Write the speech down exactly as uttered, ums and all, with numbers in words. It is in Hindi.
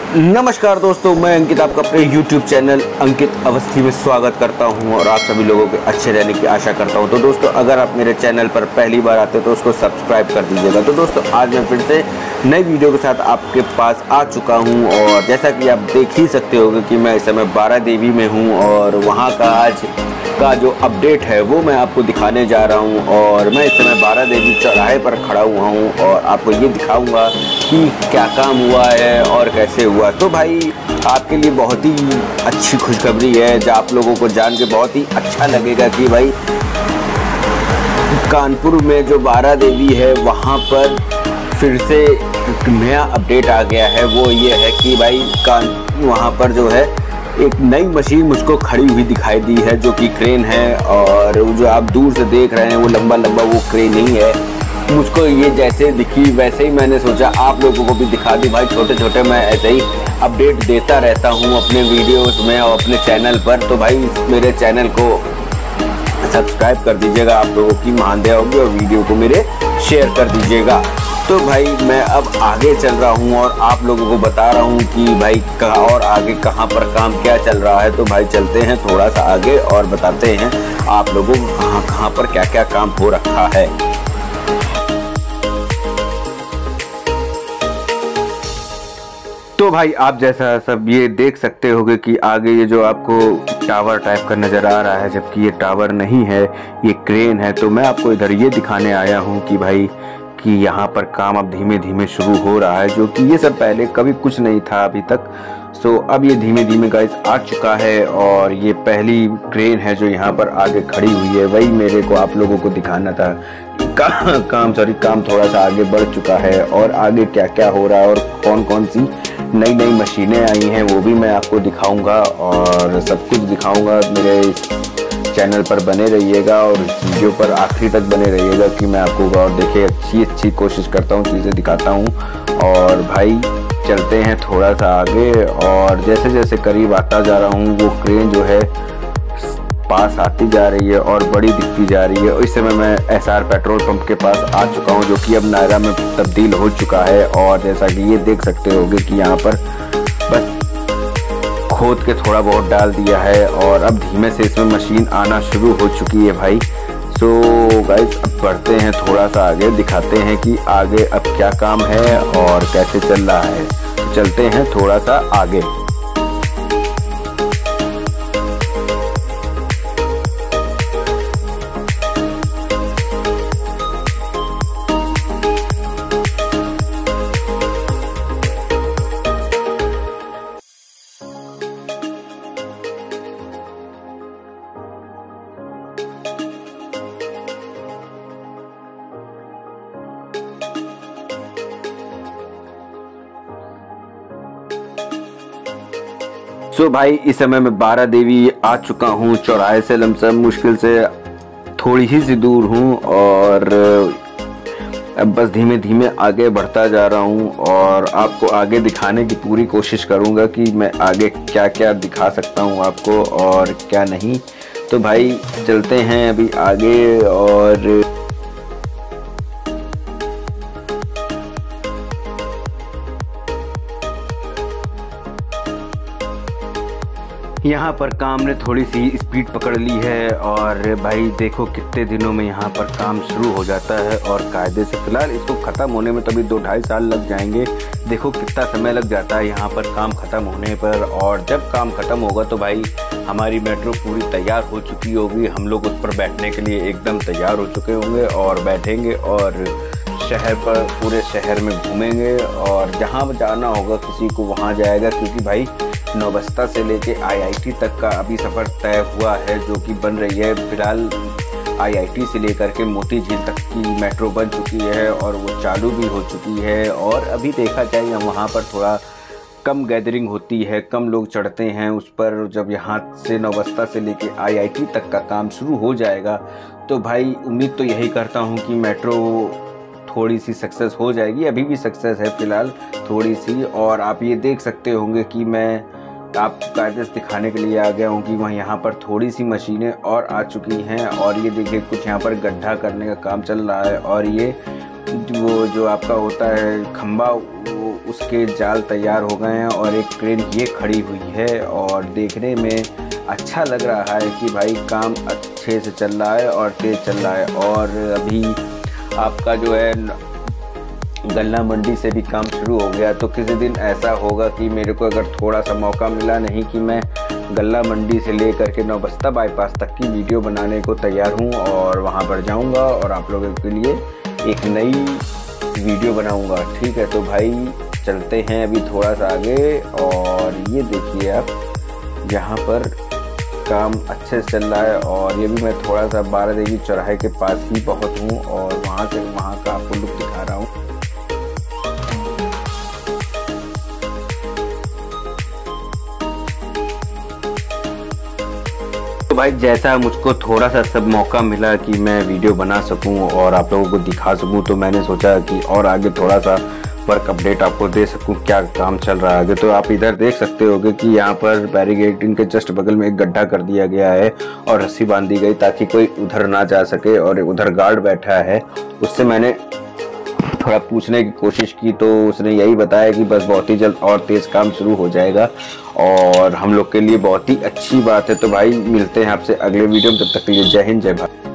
नमस्कार दोस्तों, मैं अंकित आपका अपने YouTube चैनल अंकित अवस्थी में स्वागत करता हूं और आप सभी लोगों के अच्छे रहने की आशा करता हूं। तो दोस्तों, अगर आप मेरे चैनल पर पहली बार आते हो तो उसको सब्सक्राइब कर दीजिएगा। तो दोस्तों, आज मैं फिर से नई वीडियो के साथ आपके पास आ चुका हूं और जैसा कि आप देख ही सकते होंगे कि मैं इस समय बारा देवी में हूँ और वहाँ का आज का जो अपडेट है वो मैं आपको दिखाने जा रहा हूँ। और मैं इस समय बारा देवी चौराहे पर खड़ा हुआ हूँ और आपको ये दिखाऊंगा कि क्या काम हुआ है और कैसे हुआ। तो भाई, आपके लिए बहुत ही अच्छी खुशखबरी है जो आप लोगों को जान के बहुत ही अच्छा लगेगा कि भाई कानपुर में जो बारा देवी है वहाँ पर फिर से एक नया अपडेट आ गया है। वो ये है कि भाई कान वहाँ पर जो है एक नई मशीन मुझको खड़ी हुई दिखाई दी है जो कि क्रेन है। और जो आप दूर से देख रहे हैं वो लंबा लंबा वो क्रेन नहीं है। मुझको ये जैसे दिखी वैसे ही मैंने सोचा आप लोगों को भी दिखा दी। भाई छोटे छोटे मैं ऐसे ही अपडेट देता रहता हूँ अपने वीडियोस में और अपने चैनल पर। तो भाई मेरे चैनल को सब्सक्राइब कर दीजिएगा, आप लोगों की मानदेय होगी, और वीडियो को मेरे शेयर कर दीजिएगा। तो भाई मैं अब आगे चल रहा हूँ और आप लोगों को बता रहा हूँ कि भाई कहाँ और आगे कहाँ पर काम क्या चल रहा है। तो भाई चलते हैं थोड़ा सा आगे और बताते हैं आप लोगों को कहाँ कहाँ पर क्या क्या काम हो रखा है। तो भाई आप जैसा सब ये देख सकते होगे कि आगे ये जो आपको टावर टाइप का नज़र आ रहा है, जबकि ये टावर नहीं है, ये क्रेन है। तो मैं आपको इधर ये दिखाने आया हूँ कि भाई कि यहाँ पर काम अब धीमे धीमे शुरू हो रहा है, जो कि ये सब पहले कभी कुछ नहीं था अभी तक। सो अब ये धीमे धीमे गाइस आ चुका है और ये पहली क्रेन है जो यहाँ पर आगे खड़ी हुई है। वही मेरे को आप लोगों को दिखाना था। का, काम सॉरी काम थोड़ा सा आगे बढ़ चुका है और आगे क्या क्या हो रहा है और कौन कौन सी नई नई मशीनें आई हैं वो भी मैं आपको दिखाऊंगा और सब कुछ दिखाऊंगा। मेरे चैनल पर बने रहिएगा और इस वीडियो पर आखिरी तक बने रहिएगा कि मैं आपको और देखिए अच्छी अच्छी कोशिश करता हूँ, चीज़ें दिखाता हूँ। और भाई चलते हैं थोड़ा सा आगे और जैसे जैसे करीब आता जा रहा हूँ वो क्रेन जो है पास आती जा रही है और बड़ी दिखती जा रही है। इस समय मैं एस आर पेट्रोल पंप के पास आ चुका हूँ जो कि अब नायरा में तब्दील हो चुका है। और जैसा कि ये देख सकते होगे कि यहाँ पर बस खोद के थोड़ा बहुत डाल दिया है और अब धीमे से इसमें मशीन आना शुरू हो चुकी है भाई। सो गाइस अब बढ़ते हैं थोड़ा सा आगे, दिखाते हैं कि आगे अब क्या काम है और कैसे चल रहा है। तो चलते हैं थोड़ा सा आगे। सो so भाई इस समय मैं बारा देवी आ चुका हूँ। चौराहे से लमसम मुश्किल से थोड़ी ही सी दूर हूँ और अब बस धीमे धीमे आगे बढ़ता जा रहा हूँ और आपको आगे दिखाने की पूरी कोशिश करूँगा कि मैं आगे क्या क्या दिखा सकता हूँ आपको और क्या नहीं। तो भाई चलते हैं अभी आगे। और यहाँ पर काम ने थोड़ी सी स्पीड पकड़ ली है और भाई देखो कितने दिनों में यहाँ पर काम शुरू हो जाता है और कायदे से। फिलहाल इसको ख़त्म होने में तभी दो ढाई साल लग जाएंगे। देखो कितना समय लग जाता है यहाँ पर काम ख़त्म होने पर। और जब काम ख़त्म होगा तो भाई हमारी मेट्रो पूरी तैयार हो चुकी होगी। हम लोग उस पर बैठने के लिए एकदम तैयार हो चुके होंगे और बैठेंगे और शहर पर पूरे शहर में घूमेंगे और जहाँ जाना होगा किसी को वहाँ जाएगा। क्योंकि भाई नौबस्ता से लेके आई आई टी तक का अभी सफ़र तय हुआ है जो कि बन रही है। फिलहाल आई आई टी से लेकर के मोती झील तक की मेट्रो बन चुकी है और वो चालू भी हो चुकी है। और अभी देखा जाए वहाँ पर थोड़ा कम गैदरिंग होती है, कम लोग चढ़ते हैं उस पर। जब यहाँ से नौबस्ता से लेके आई आई टी तक का काम शुरू हो जाएगा तो भाई उम्मीद तो यही करता हूँ कि मेट्रो थोड़ी सी सक्सेस हो जाएगी। अभी भी सक्सेस है फिलहाल थोड़ी सी। और आप ये देख सकते होंगे कि मैं आपको कायदे से दिखाने के लिए आ गया हूँ कि वहाँ यहाँ पर थोड़ी सी मशीनें और आ चुकी हैं। और ये देखिए कुछ यहाँ पर गड्ढा करने का काम चल रहा है और ये वो जो आपका होता है खंबा, वो उसके जाल तैयार हो गए हैं और एक क्रेन ये खड़ी हुई है और देखने में अच्छा लग रहा है कि भाई काम अच्छे से चल रहा है और तेज़ चल रहा है। और अभी आपका जो है गल्ला मंडी से भी काम शुरू हो गया। तो किसी दिन ऐसा होगा कि मेरे को अगर थोड़ा सा मौका मिला, नहीं कि मैं गल्ला मंडी से लेकर के नौबस्ता बाईपास तक की वीडियो बनाने को तैयार हूँ और वहाँ पर जाऊँगा और आप लोगों के लिए एक नई वीडियो बनाऊँगा। ठीक है, तो भाई चलते हैं अभी थोड़ा सा आगे। और ये देखिए आप, यहाँ पर काम अच्छे से चल रहा है और ये भी मैं थोड़ा सा बारा देवी चौराहे के पास ही बहुत हूँ और वहाँ से वहाँ का आपको लुक दिखा रहा हूँ। तो भाई जैसा मुझको थोड़ा सा सब मौका मिला कि मैं वीडियो बना सकूं और आप लोगों को दिखा सकूं, तो मैंने सोचा कि और आगे थोड़ा सा वर्क अपडेट आपको दे सकूं, क्या काम चल रहा है आगे। तो आप इधर देख सकते होगे कि यहाँ पर बैरिकेडिंग के जस्ट बगल में एक गड्ढा कर दिया गया है और रस्सी बांधी गई ताकि कोई उधर ना जा सके। और उधर गार्ड बैठा है, उससे मैंने थोड़ा पूछने की कोशिश की तो उसने यही बताया कि बस बहुत ही जल्द और तेज़ काम शुरू हो जाएगा और हम लोग के लिए बहुत ही अच्छी बात है। तो भाई मिलते हैं आपसे अगले वीडियो में, तब तक के लिए जय हिंद जय भारत।